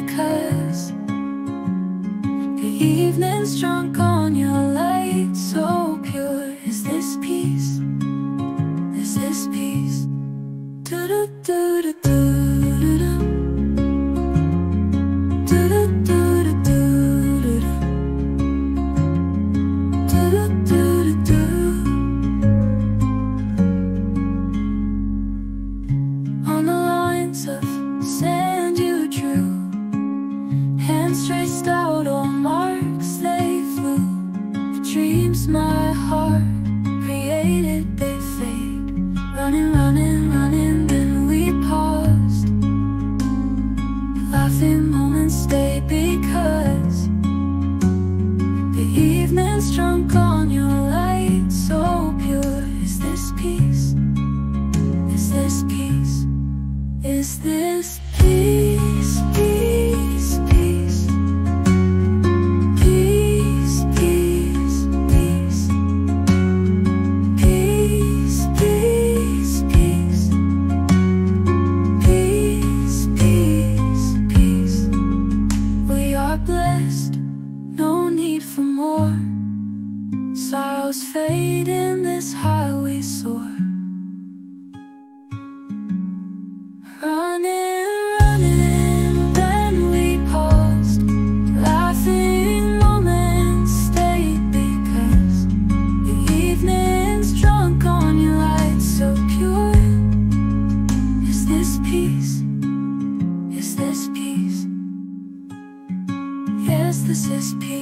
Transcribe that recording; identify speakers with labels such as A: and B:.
A: because the evening's drunk on your light, so pure. Is this peace? Is this peace? Do-do-do-do-do. On the lines of sand you drew, hands traced out on marks they flew. The dreams my heart created, they fade. Running, running, running, then we paused. Laughing moments stay because the evening's drunk on your light, so pure. Is this peace? Is this peace? Is this peace, peace, peace? Peace, peace, peace. Peace, peace, peace. Peace, peace, peace. We are blessed, no need for more. Sorrows fade in this highway soar. Running, running, then we paused. Laughing moments stayed because the evening's drunk on your light, so pure. Is this peace? Is this peace? Yes, this is peace.